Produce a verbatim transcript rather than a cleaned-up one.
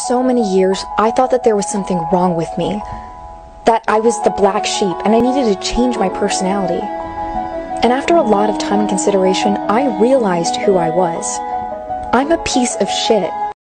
so many years, I thought that there was something wrong with me, that I was the black sheep and I needed to change my personality. And after a lot of time and consideration, I realized who I was. I'm a piece of shit.